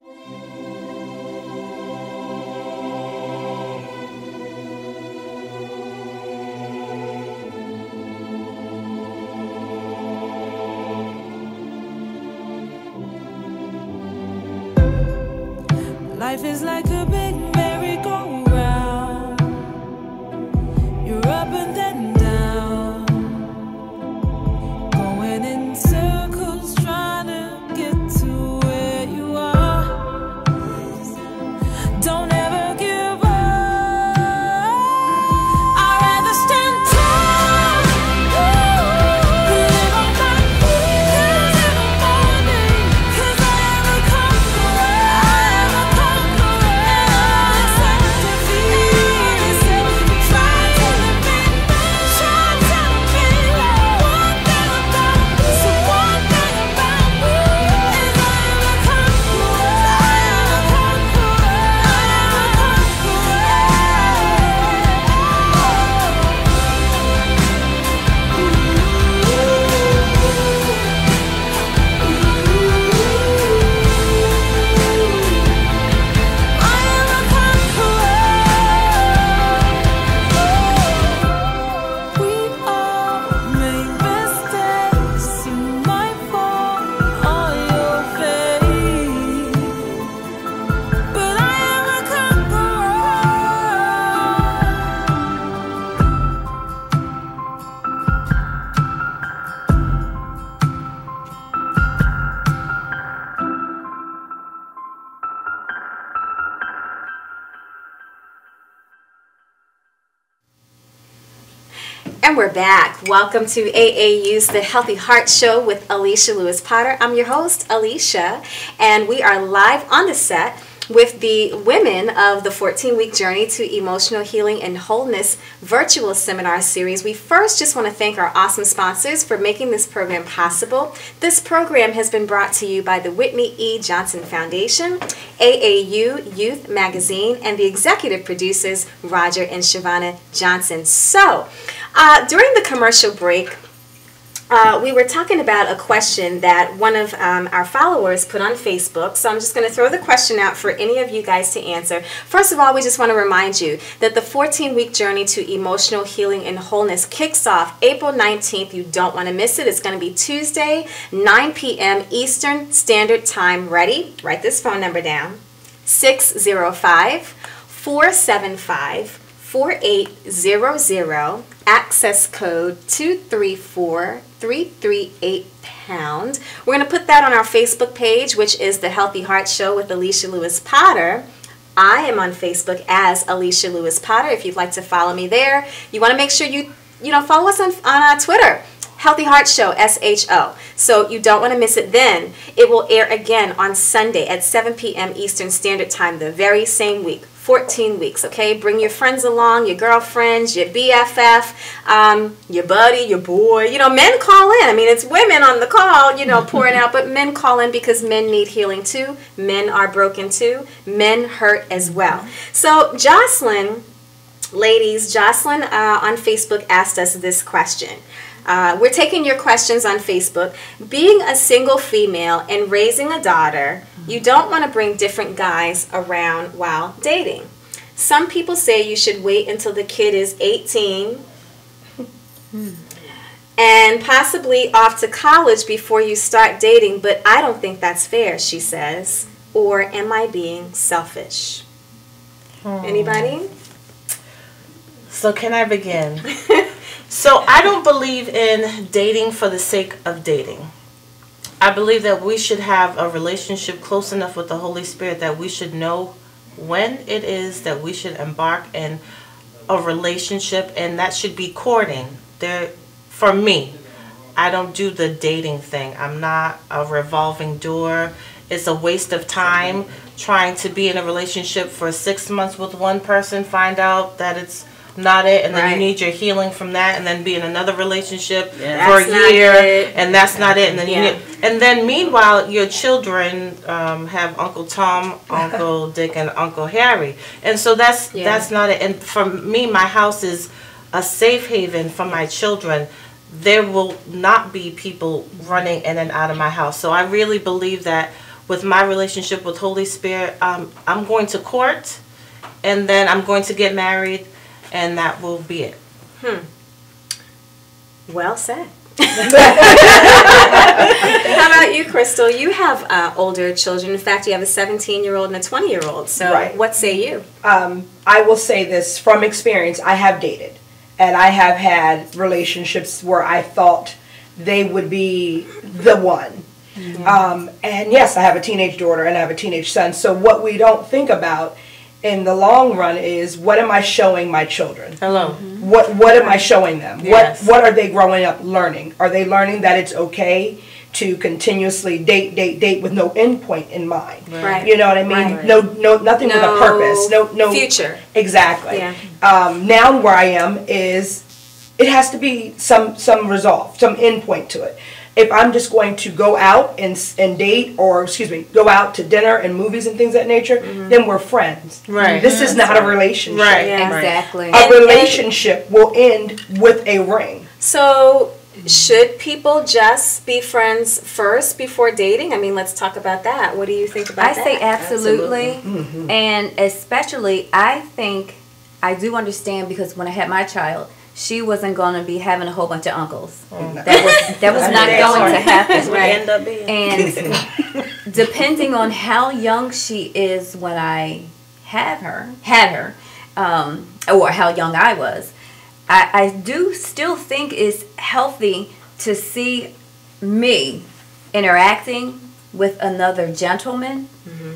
Life is like a big merry-go-round. You're up and then down, going in circles, trying to get to where you are. Don't ever give up. I'd rather stand tall, live on my feet in the morning, 'cause I am a conqueror. I am a conqueror. Accept defeat. Try telling me, try telling me one thing about me. So one thing about me is I am a conqueror. I am a conqueror. I am a We all make mistakes. You might fall on your face, but I am a conqueror. And we're back. Welcome to AAU's The Healthy Heart Show with Alicia Lewis Potter. I'm your host, Alicia, and we are live on the set with the women of the 14-week Journey to Emotional Healing and Wholeness virtual seminar series. We first just want to thank our awesome sponsors for making this program possible. This program has been brought to you by the Whitney E. Johnson Foundation, AAU Youth Magazine, and the executive producers, Roger and Shavana Johnson. So, during the commercial break, we were talking about a question that one of our followers put on Facebook. So I'm just going to throw the question out for any of you guys to answer. First of all, we just want to remind you that the 14-week Journey to Emotional Healing and Wholeness kicks off April 19th. You don't want to miss it. It's going to be Tuesday, 9 p.m. Eastern Standard Time. Ready? Write this phone number down. 605-475-4800, access code 234338#. We're going to put that on our Facebook page, which is The Healthy Heart Show with Alicia Lewis Potter. I am on Facebook as Alicia Lewis Potter. If you'd like to follow me there, you want to make sure you follow us on Twitter. Healthy Heart Show, SHO. So you don't want to miss it. Then it will air again on Sunday at 7 p.m. Eastern Standard Time, the very same week. 14 weeks, okay? Bring your friends along, your girlfriends, your BFF, your buddy, your boy. Men call in. I mean, it's women on the call, pouring out, but men call in because men need healing too. Men are broken too. Men hurt as well. So Jocelyn on Facebook asked us this question. We're taking your questions on Facebook. Being a single female and raising a daughter, you don't want to bring different guys around while dating. Some people say you should wait until the kid is 18 and possibly off to college before you start dating, but I don't think that's fair, she says. Or am I being selfish? Anybody? So can I begin? So I don't believe in dating for the sake of dating. I believe that we should have a relationship close enough with the Holy Spirit that we should know when it is that we should embark in a relationship, and that should be courting. For me, I don't do the dating thing. I'm not a revolving door. It's a waste of time trying to be in a relationship for 6 months with one person, find out that it's not it, and then you need your healing from that, and then be in another relationship for a year, and that's not it, and then and then meanwhile your children have Uncle Tom, Uncle Dick, and Uncle Harry, and so that's not it. And for me, my house is a safe haven for my children. There will not be people running in and out of my house. So I really believe that with my relationship with Holy Spirit, I'm going to court, and then I'm going to get married, and that will be it. Well said. How about you, Crystal? You have older children. In fact, you have a 17-year-old and a 20-year-old. So Right. what say you? I will say this from experience. I have dated, and I have had relationships where I thought they would be the one. And yes, I have a teenage daughter and I have a teenage son. So what we don't think about in the long run is, what am I showing my children? Hello. What am I showing them? Yes. What are they growing up learning? Are they learning that it's okay to continuously date with no end point in mind? Right. You know what I mean? Right. No, nothing with a purpose. No future. Exactly. Yeah. Now where I am is, it has to be some resolve, some end point to it. If I'm just going to go out and date, or go out to dinner and movies and things of that nature, then we're friends. Right. This is not a relationship. Right. Yeah. Exactly. A relationship will end with a ring. So should people just be friends first before dating? I mean, let's talk about that. What do you think about I that? say absolutely. And especially, I think, I do understand, because when I had my child, she wasn't going to be having a whole bunch of uncles. That was not going to happen. Right. End up being. And depending on how young she is when I had her, or how young I was, I do still think it's healthy to see me interacting with another gentleman,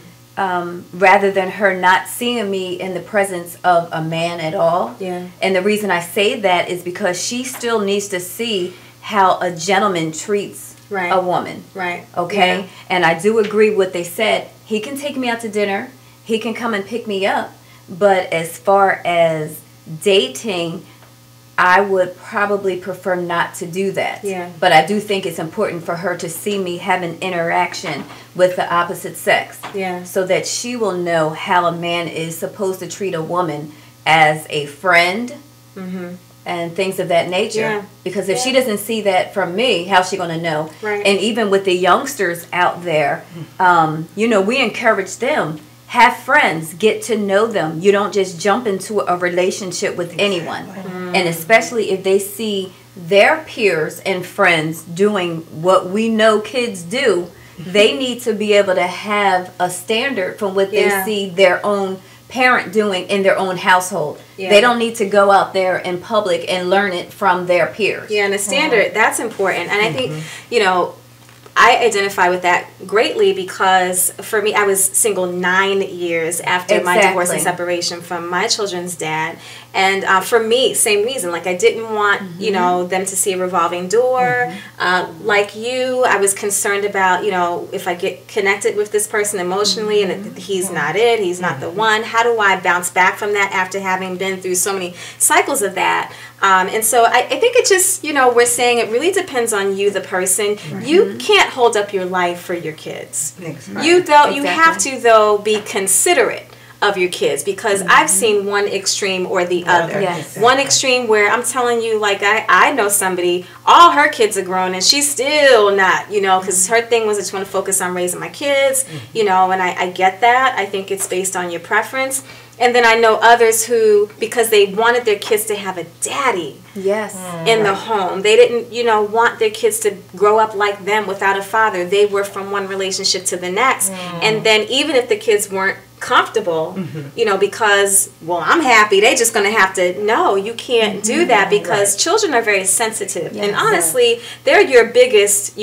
rather than her not seeing me in the presence of a man at all. Yeah. And the reason I say that is because she still needs to see how a gentleman treats Right. a woman. Right. Okay? Yeah. And I do agree what they said. He can take me out to dinner. He can come and pick me up. But as far as dating, I would probably prefer not to do that. Yeah. But I do think it's important for her to see me have an interaction with the opposite sex. Yeah. So that she will know how a man is supposed to treat a woman as a friend, and things of that nature. Yeah. Because if she doesn't see that from me, how's she going to know? Right. And even with the youngsters out there, we encourage them. Have friends, get to know them. You don't just jump into a relationship with anyone. And especially if they see their peers and friends doing what we know kids do, they need to be able to have a standard from what Yeah. they see their own parent doing in their own household. Yeah. They don't need to go out there in public and learn it from their peers. Yeah, and the standard, that's important. And I think, I identify with that greatly, because for me, I was single 9 years after my divorce and Exactly. separation from my children's dad. And for me, same reason. Like, I didn't want, them to see a revolving door. Like you, I was concerned about, if I get connected with this person emotionally and he's not it, he's not the one, how do I bounce back from that after having been through so many cycles of that? And so I think it just, we're saying it really depends on you, the person. You can't hold up your life for your kids. You have to, though, be considerate of your kids, because I've seen one extreme or the other. Yes. One extreme where I'm telling you, like, I know somebody, all her kids are grown and she's still not, because her thing was, I just want to focus on raising my kids, and I get that. I think it's based on your preference. And then I know others who, because they wanted their kids to have a daddy Yes. in the home, they didn't, want their kids to grow up like them without a father. They were from one relationship to the next. And then even if the kids weren't comfortable, because, well, I'm happy, they just going to have to, no, you can't do that, because children are very sensitive. Yes. And honestly, they're your biggest,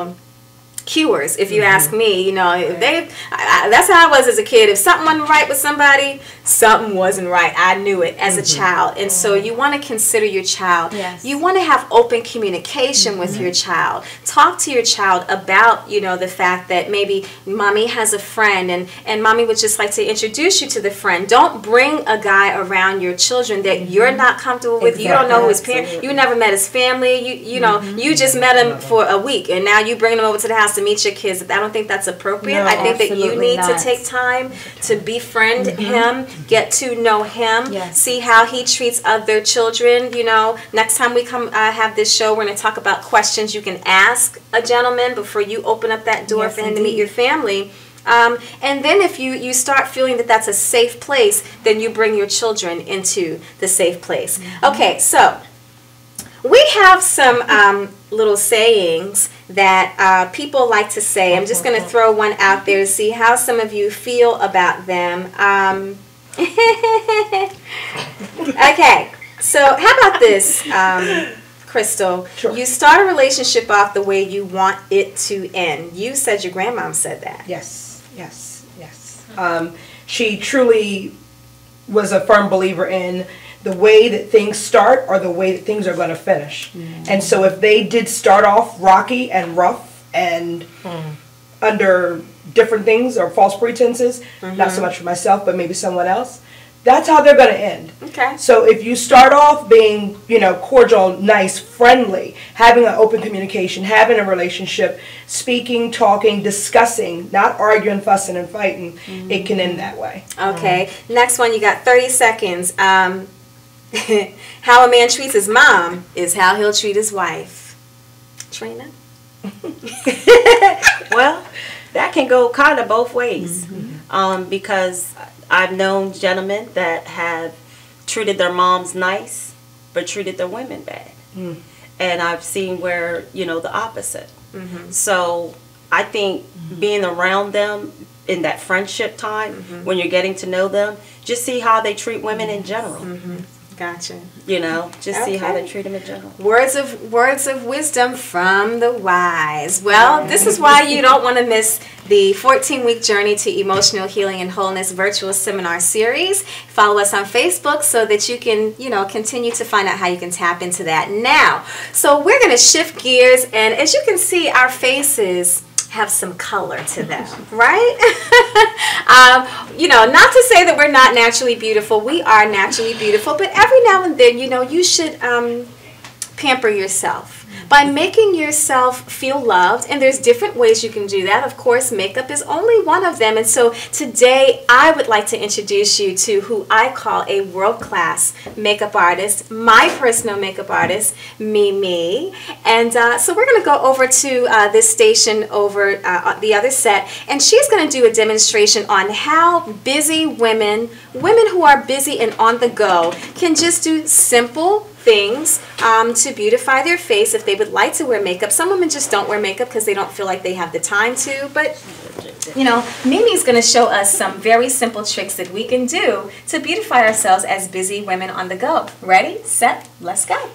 cures, if you ask me. That's how I was as a kid. If something wasn't right with somebody, something wasn't right. I knew it as a child. And so you want to consider your child. Yes. You want to have open communication with your child. Talk to your child about, the fact that maybe mommy has a friend and mommy would just like to introduce you to the friend. Don't bring a guy around your children that you're not comfortable with. You don't know who his parents, you never met his family. You just met him for a week and now you bring him over to the house to meet your kids. I don't think that's appropriate. No, I think that you absolutely need not. to take time to befriend him get to know him, Yes. see how he treats other children. You know, next time we come have this show, we're going to talk about questions you can ask a gentleman before you open up that door Yes, for him to meet indeed. your family. And then if you start feeling that that's a safe place, then you bring your children into the safe place. Okay, so we have some little sayings that people like to say. I'm just going to throw one out there to see how some of you feel about them. Okay, so how about this, Crystal? Sure. You start a relationship off the way you want it to end. You said your grandmom said that. Yes, yes, yes. She truly was a firm believer in the way that things start or the way that things are going to finish. And so if they did start off rocky and rough and under different things or false pretenses, not so much for myself, but maybe someone else, that's how they're going to end. Okay. So if you start off being, cordial, nice, friendly, having an open communication, having a relationship, speaking, talking, discussing, not arguing, fussing, and fighting, it can end that way. Okay. Next one, you got 30 seconds. How a man treats his mom is how he'll treat his wife. Trina? Well, that can go kind of both ways, because I've known gentlemen that have treated their moms nice, but treated their women bad. And I've seen where, the opposite. So I think being around them in that friendship time, when you're getting to know them, just see how they treat women in general. Gotcha. Just see how Okay. they treat them in general. Words of wisdom from the wise. Well, this is why you don't want to miss the 14-week Journey to Emotional Healing and Wholeness virtual seminar series. Follow us on Facebook so that you can, continue to find out how you can tap into that now. So we're going to shift gears, and as you can see, our faces have some color to them, right? Not to say that we're not naturally beautiful. We are naturally beautiful, but every now and then, you should pamper yourself by making yourself feel loved, and there's different ways you can do that. Of course, makeup is only one of them, and so today I would like to introduce you to who I call a world-class makeup artist, my personal makeup artist, Mimi. And so we're going to go over to this station over the other set, and she's going to do a demonstration on how busy women who are busy and on the go, can just do simple things to beautify their face if they would like to wear makeup. Some women just don't wear makeup because they don't feel like they have the time to, but Mimi's going to show us some very simple tricks that we can do to beautify ourselves as busy women on the go. Ready, set, let's go.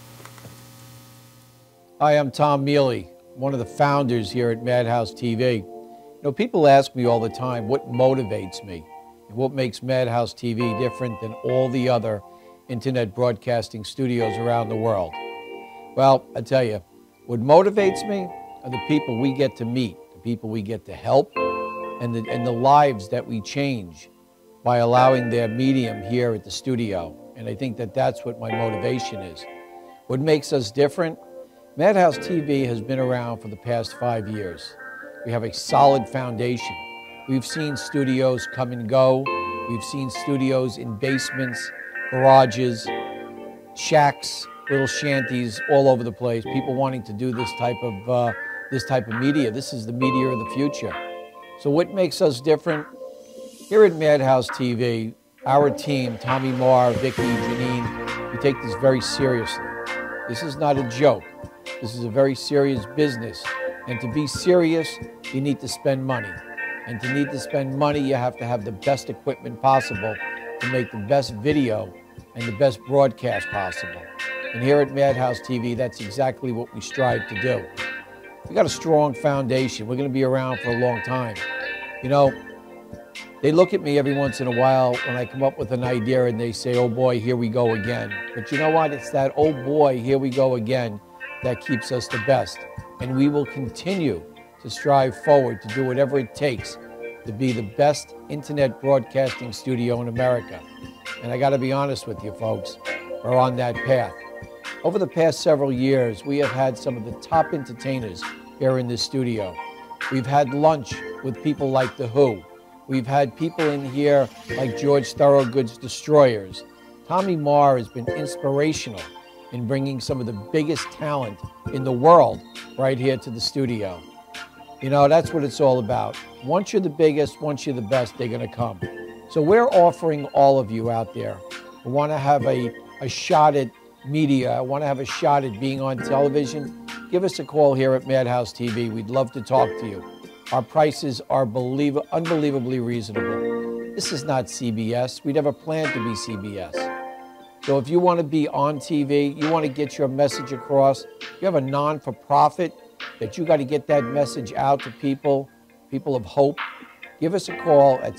Hi, I'm Tom Mealy, one of the founders here at Madhouse TV. People ask me all the time what motivates me and what makes Madhouse TV different than all the other internet broadcasting studios around the world. Well, I tell you, what motivates me are the people we get to meet, the people we get to help, and the lives that we change by allowing their medium here at the studio. And I think that that's what my motivation is. What makes us different? Madhouse TV has been around for the past 5 years. We have a solid foundation. We've seen studios come and go. We've seen studios in basements, garages, shacks, little shanties all over the place. People wanting to do this type of media. This is the media of the future. So what makes us different? Here at Madhouse TV, our team, Tommy Marr, Vicky, Janine, we take this very seriously. This is not a joke. This is a very serious business. And to be serious, you need to spend money. And to need to spend money, you have to have the best equipment possible to make the best video and the best broadcast possible. And here at Madhouse TV, that's exactly what we strive to do. We got a strong foundation. We're going to be around for a long time. They look at me every once in a while when I come up with an idea and they say, oh boy, here we go again. But you know what? It's that, oh boy, here we go again, that keeps us the best. And we will continue to strive forward to do whatever it takes to be the best internet broadcasting studio in America. And I got to be honest with you folks, we're on that path. Over the past several years, we have had some of the top entertainers here in this studio. We've had lunch with people like The Who. We've had people in here like George Thorogood's Destroyers. Tommy Marr has been inspirational in bringing some of the biggest talent in the world right here to the studio. You know, that's what it's all about. Once you're the biggest, once you're the best, they're going to come. So we're offering all of you out there who want to have a shot at media, want to have a shot at being on television, give us a call here at Madhouse TV. We'd love to talk to you. Our prices are unbelievably reasonable. This is not CBS. We never planned to be CBS. So if you want to be on TV, you want to get your message across, you have a non-for-profit that you got to get that message out to people of hope, give us a call at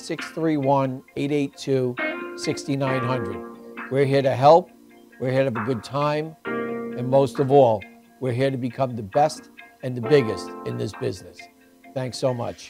631-882-6900. We're here to help. We're here to have a good time. And most of all, we're here to become the best and the biggest in this business. Thanks so much.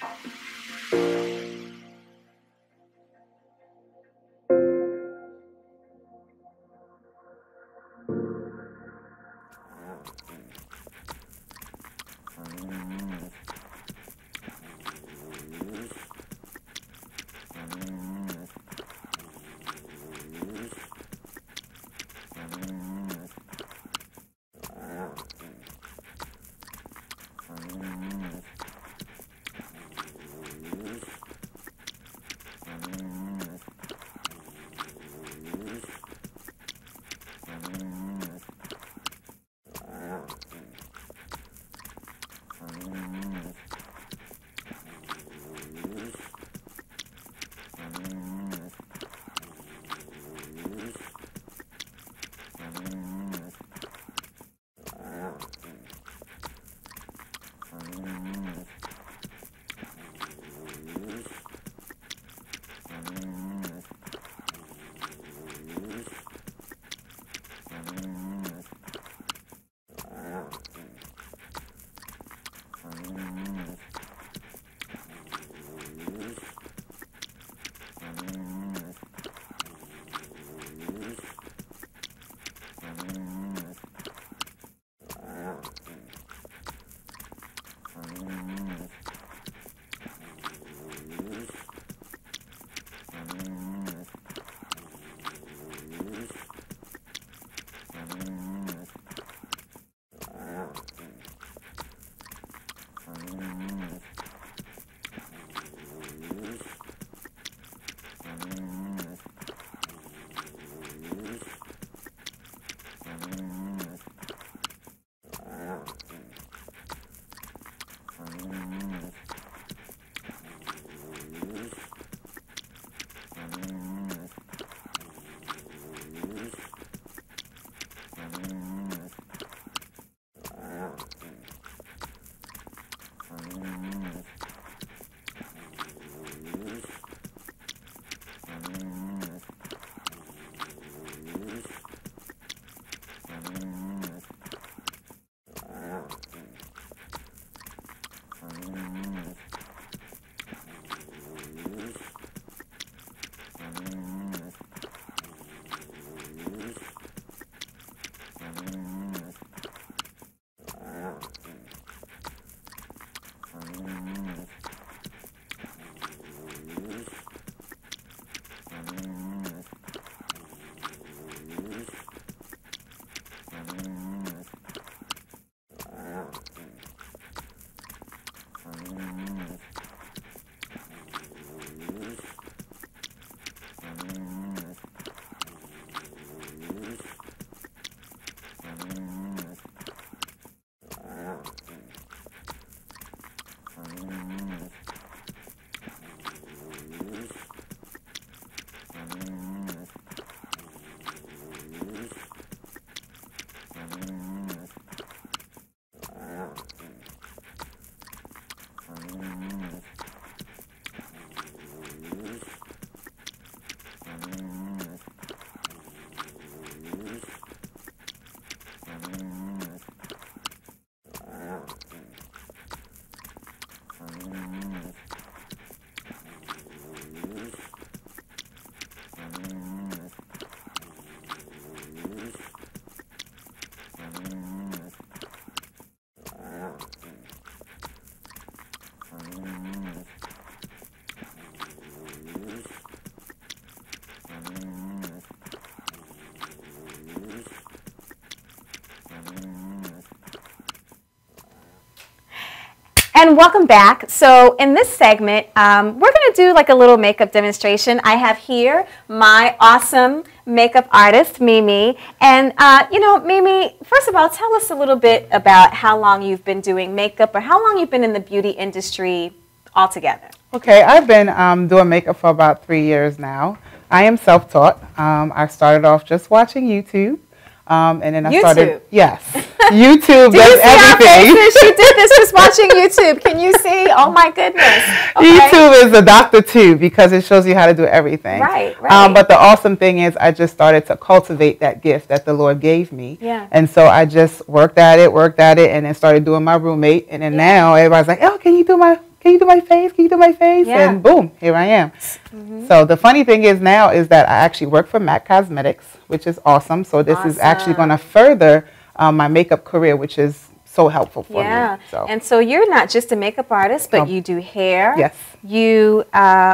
And welcome back. So in this segment, we're going to do like a little makeup demonstration. I have here my awesome makeup artist, Mimi. And, Mimi, first of all, tell us a little bit about how long you've been doing makeup or how long you've been in the beauty industry altogether. Okay, I've been doing makeup for about 3 years now. I am self-taught. I started off just watching YouTube. And then I started, yes, YouTube does everything. She did this just watching YouTube. Can you see? Oh my goodness. Okay. YouTube is a doctor too because it shows you how to do everything. Right, right. But the awesome thing is I just started to cultivate that gift that the Lord gave me. Yeah. And so I just worked at it, and then started doing my roommate. And then now everybody's like, oh, can you do my face? Can you do my face? Yeah. And boom, here I am. So the funny thing is now is that I actually work for MAC Cosmetics, which is awesome. So this is actually going to further my makeup career, which is so helpful for me. So. And so you're not just a makeup artist, but you do hair. Yes. You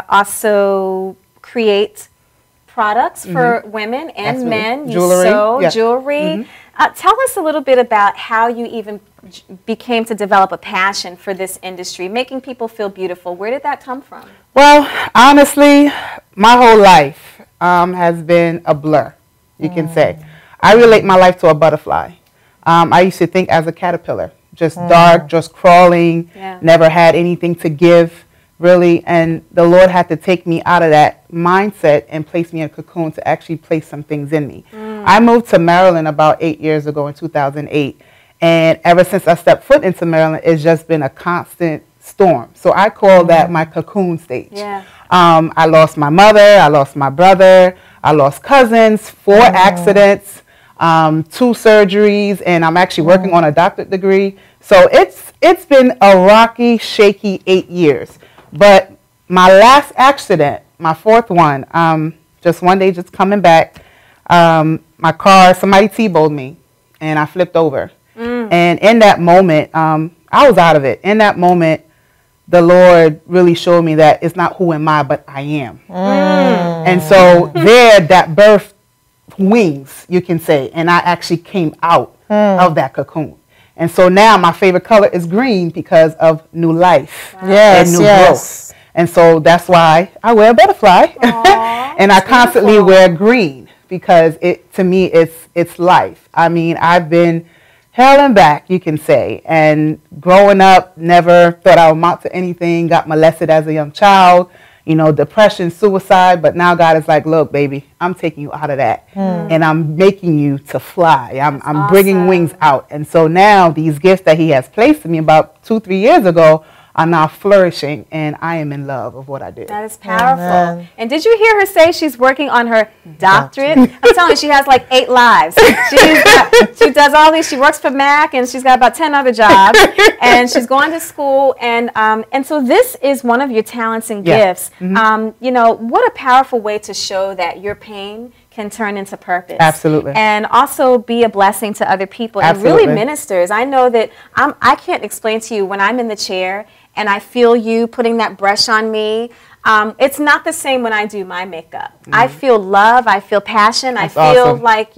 also create products for women and men. You sew jewelry. Tell us a little bit about how you even became to develop a passion for this industry, making people feel beautiful. Where did that come from? Well, honestly, my whole life has been a blur, you can say. I relate my life to a butterfly. I used to think as a caterpillar, just dark, just crawling, never had anything to give, really. And the Lord had to take me out of that mindset and place me in a cocoon to actually place some things in me. I moved to Maryland about 8 years ago in 2008. And ever since I stepped foot into Maryland, it's just been a constant storm. So I call that my cocoon stage. Yeah. I lost my mother, I lost my brother, I lost cousins, 4 accidents, 2 surgeries, and I'm actually working on a doctorate degree. So it's been a rocky, shaky 8 years. But my last accident, my 4th one, just one day just coming back, my car, somebody T-boned me, and I flipped over. And in that moment, I was out of it. In that moment, the Lord really showed me that it's not who am I, but I am. And so there, that birth wings, you can say, and I actually came out of that cocoon. And so now my favorite color is green because of new life and new growth. And so that's why I wear a butterfly. And I constantly wear green because to me, it's life. I mean, I've been hell and back, you can say. And growing up, never thought I would amount to anything, got molested as a young child, depression, suicide. But now God is like, look, baby, I'm taking you out of that. And I'm making you to fly. I'm bringing wings out. And so now these gifts that he has placed in me about 2-3 years ago are now flourishing, and I am in love of what I do. That is powerful. And did you hear her say she's working on her doctorate? I'm telling you, she has like 8 lives. She does all these. She works for MAC, and she's got about 10 other jobs, and she's going to school. And so this is one of your talents and gifts. What a powerful way to show that your pain can turn into purpose. Absolutely. And also be a blessing to other people. Absolutely. It really ministers. I know that I can't explain to you when I'm in the chair and I feel you putting that brush on me. It's not the same when I do my makeup. I feel love. I feel passion. That's I feel awesome. like,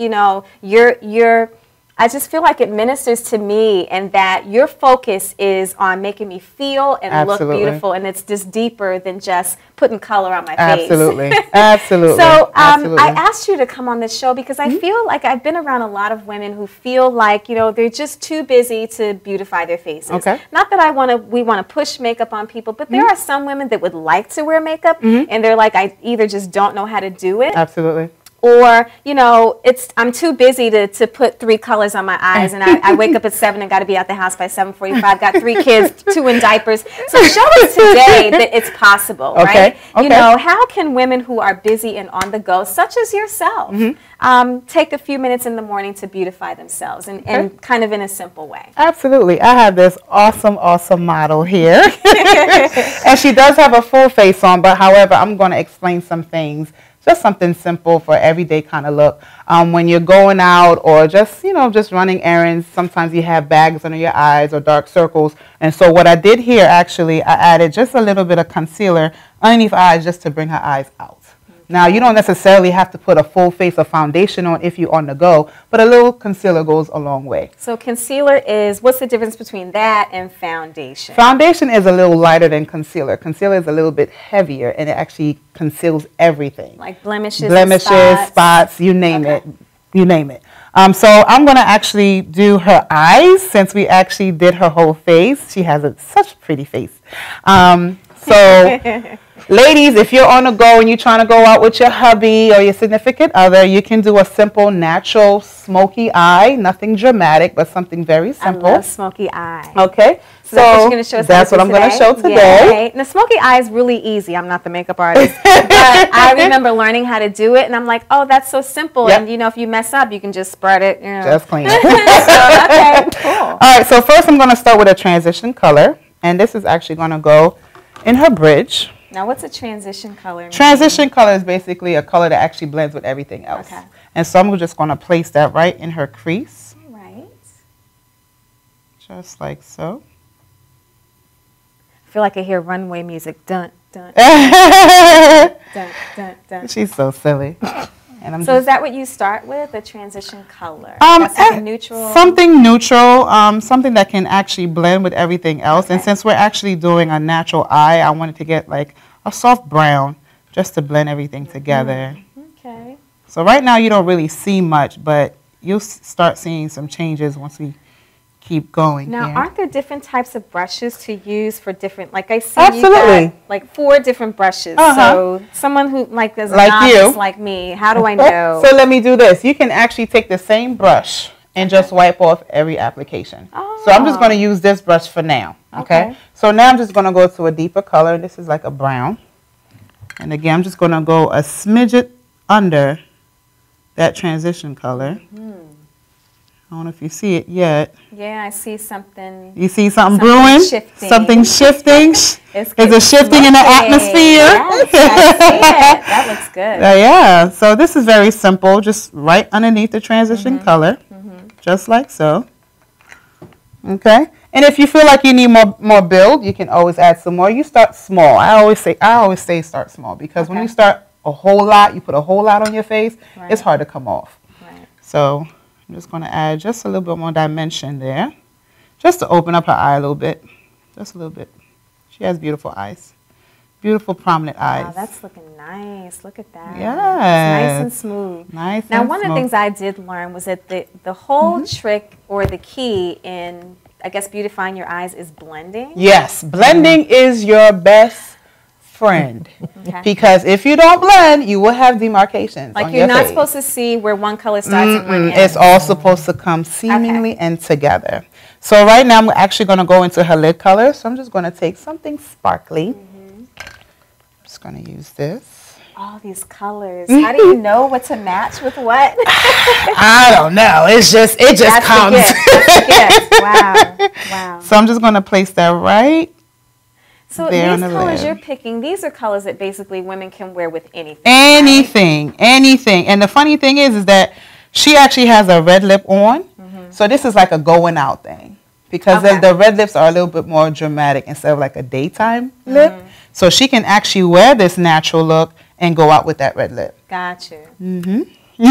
I just feel like it ministers to me, and that your focus is on making me feel and look beautiful, and it's just deeper than just putting color on my face. Absolutely. Absolutely. So I asked you to come on this show because I feel like I've been around a lot of women who feel like, they're just too busy to beautify their faces. Okay. Not that we want to push makeup on people, but there are some women that would like to wear makeup, and they're like, I either just don't know how to do it. Absolutely. Or, I'm too busy to put 3 colors on my eyes, and I wake up at 7 and got to be out the house by 7:45. Got 3 kids, 2 in diapers. So show us today that it's possible, right? Okay. How can women who are busy and on the go, such as yourself, take a few minutes in the morning to beautify themselves and kind of in a simple way? Absolutely. I have this awesome model here. And she does have a full face on, but however, I'm going to explain some things. Just something simple for everyday kind of look. When you're going out or just running errands, sometimes you have bags under your eyes or dark circles. And so what I did here, actually, I added just a little bit of concealer underneath her eyes just to bring her eyes out. Now, you don't necessarily have to put a full face of foundation on if you're on the go, but a little concealer goes a long way. So concealer is, what's the difference between that and foundation? Foundation is a little lighter than concealer. Concealer is a little bit heavier, and it actually conceals everything. Like blemishes, spots, you name it. You name it. So I'm going to actually do her eyes since we actually did her whole face. She has such a pretty face. So ladies, if you're on the go and you're trying to go out with your hubby or your significant other, you can do a simple, natural, smoky eye. Nothing dramatic, but something very simple. I love smoky eye. Okay. So that's what you're going to show us. That's what I'm going to show today. Yay. Now, smoky eye is really easy. I'm not the makeup artist, but I remember learning how to do it, and I'm like, oh, that's so simple. Yep. And you know, if you mess up, you can just spread it. You know. Just clean it. Okay, cool. All right. So first, I'm going to start with a transition color, and this is actually going to go in her bridge. Now, what's a transition color mean? Transition color is basically a color that actually blends with everything else. Okay. And so I'm just going to place that right in her crease. All right. Just like so. I feel like I hear runway music. Dun, dun, dun, dun, dun. She's so silly. And I'm So is that what you start with, a transition color? That's something neutral? Something neutral, something that can actually blend with everything else. Okay. And since we're actually doing a natural eye, I wanted to get like a soft brown just to blend everything together. Okay. So right now you don't really see much, but you'll start seeing some changes once we keep going. Now, here. aren't there different types of brushes to use for different, like I see Absolutely. you got like 4 different brushes. So someone who like is a Like novice you. like me, how do I know? So let me do this. You can actually take the same brush and just wipe off every application. So I'm just going to use this brush for now. Okay. So now I'm just going to go to a deeper color. This is like a brown. And again, I'm just going to go a smidget under that transition color. I don't know if you see it yet. Yeah, I see something. You see something brewing? Shifting. Something shifting? Is It's it shifting in the atmosphere? Yes, I see it. That looks good. Yeah. So this is very simple. Just right underneath the transition color. Just like so. Okay. And if you feel like you need more build, you can always add some more. You start small. I always say start small because when you start a whole lot, you put a whole lot on your face, it's hard to come off. Right. So I'm just going to add just a little bit more dimension there, just to open up her eye a little bit, just a little bit. She has beautiful eyes, beautiful prominent eyes. Wow, that's looking nice. Look at that. Yes. It's nice and smooth. Nice. Now, and one of the smooth. things I did learn was that the whole trick or the key in, I guess, beautifying your eyes is blending. Yes, blending is your best friend. Okay. Because if you don't blend, you will have demarcations. Like on you're your not face. supposed to see where one color starts and one ends. It's all supposed to come seemingly and together. So right now I'm actually going to go into her lid color. So I'm just going to take something sparkly. I'm just going to use this. All these colors. How do you know what to match with what? I don't know. It just That's comes. the gift. That's the gift. Wow. Wow. So I'm just going to place that right So there on these the colors lid. you're picking, these are colors that basically women can wear with anything. Anything. And the funny thing is that she actually has a red lip on. So this is like a going out thing. Because the red lips are a little bit more dramatic instead of like a daytime lip. So she can actually wear this natural look and go out with that red lip. Got you.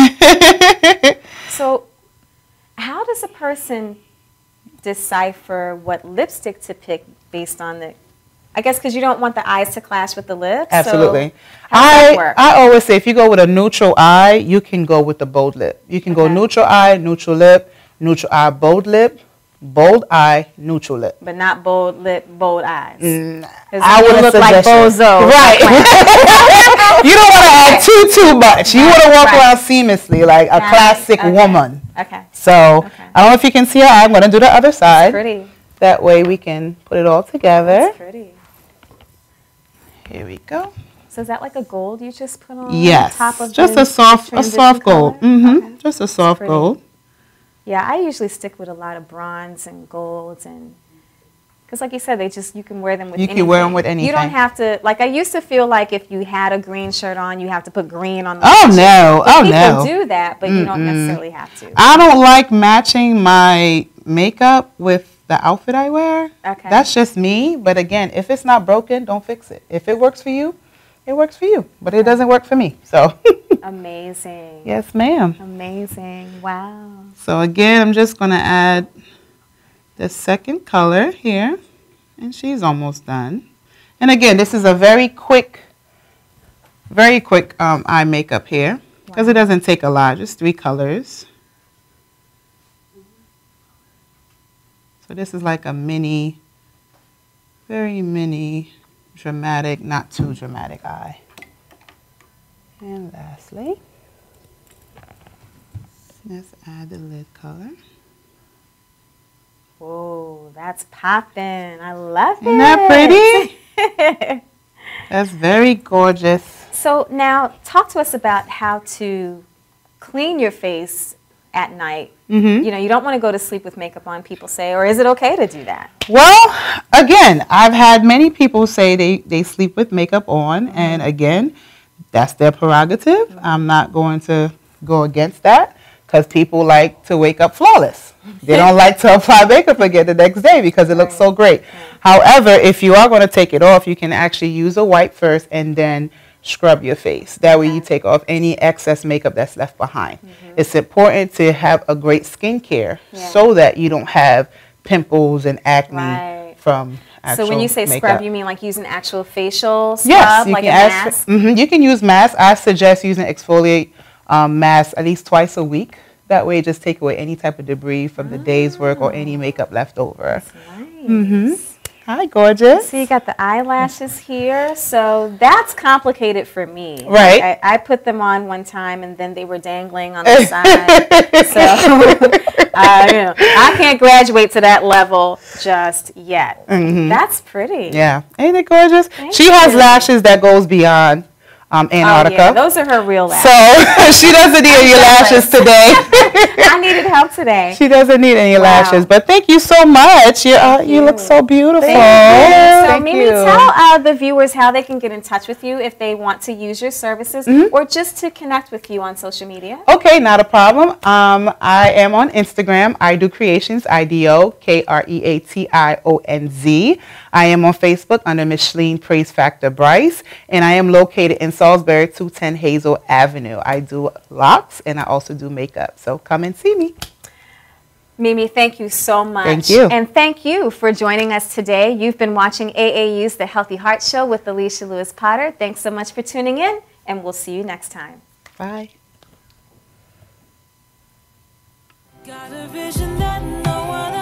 So how does a person decipher what lipstick to pick based on the, I guess because you don't want the eyes to clash with the lips? Absolutely. So how does that work? I always say if you go with a neutral eye, you can go with the bold lip. You can go neutral eye, neutral lip, neutral eye, bold lip, bold eye, neutral lip. But not bold lip, bold eyes. I would look like Bozo. Right. You don't want to add too much. You want to walk around seamlessly like a classic woman. Okay. So I don't know if you can see her eye. I'm going to do the other side. Pretty. That way we can put it all together. That's pretty. Here we go. So is that like a gold you just put on Yes. top of Just the a soft transition gold. color? Okay. Just a soft pretty. gold. Yeah, I usually stick with a lot of bronze and golds and because like you said, you can wear them with anything. You can wear them with anything. You don't have to, like I used to feel like if you had a green shirt on, you have to put green on the Oh shirt. no. But Oh people no. do that, but you don't necessarily have to. I don't like matching my makeup with the outfit I wear. Okay. That's just me. But again, if it's not broken, don't fix it. If it works for you, it works for you, but it doesn't work for me. So, Amazing. yes, ma'am. Amazing. Wow. So again, I'm just going to add the second color here, and she's almost done. And again, this is a very quick eye makeup here, because it doesn't take a lot, just 3 colors. So this is like a mini, very mini, dramatic, not too dramatic eye. And lastly, let's add the lid color. Whoa, that's popping. I love it. Isn't that pretty? That's very gorgeous. So now talk to us about how to clean your face at night. Mm-hmm. You know, you don't want to go to sleep with makeup on, people say, or is it okay to do that? Well, again, I've had many people say they sleep with makeup on, and again, that's their prerogative. I'm not going to go against that, because people like to wake up flawless. They don't like to apply makeup again the next day because it looks so great. However, if you are going to take it off, you can actually use a wipe first and then scrub your face. That way you take off any excess makeup that's left behind. It's important to have a great skincare so that you don't have pimples and acne from actual So when you say makeup. scrub, you mean like using actual facial scrub, Yes, like a mask? You can use mask. I suggest using exfoliate mask at least twice a week. That way, just take away any type of debris from the day's work or any makeup left over. Nice. Hi, gorgeous. So you got the eyelashes here. So that's complicated for me. Right. Like, I put them on one time and then they were dangling on the side. So I can't graduate to that level just yet. That's pretty. Yeah, ain't it gorgeous? She you. has lashes that goes beyond Antarctica. Oh, yeah. Those are her real lashes. So she doesn't need any lashes today. I needed help today. She doesn't need any lashes. But thank you so much. You look so beautiful. So Mimi, tell the viewers how they can get in touch with you if they want to use your services or just to connect with you on social media. Okay, not a problem. I am on Instagram, I Do Creations, IDO, KREATIONZ. I am on Facebook under Micheline Praise Factor Bryce, and I am located in Salisbury, 210 Hazel Avenue. I do locks, and I also do makeup, so come and see me. Mimi, thank you so much. Thank you. And thank you for joining us today. You've been watching AAU's The Healthy Heart Show with Alicia Lewis Potter. Thanks so much for tuning in, and we'll see you next time. Bye. Got a vision that no one else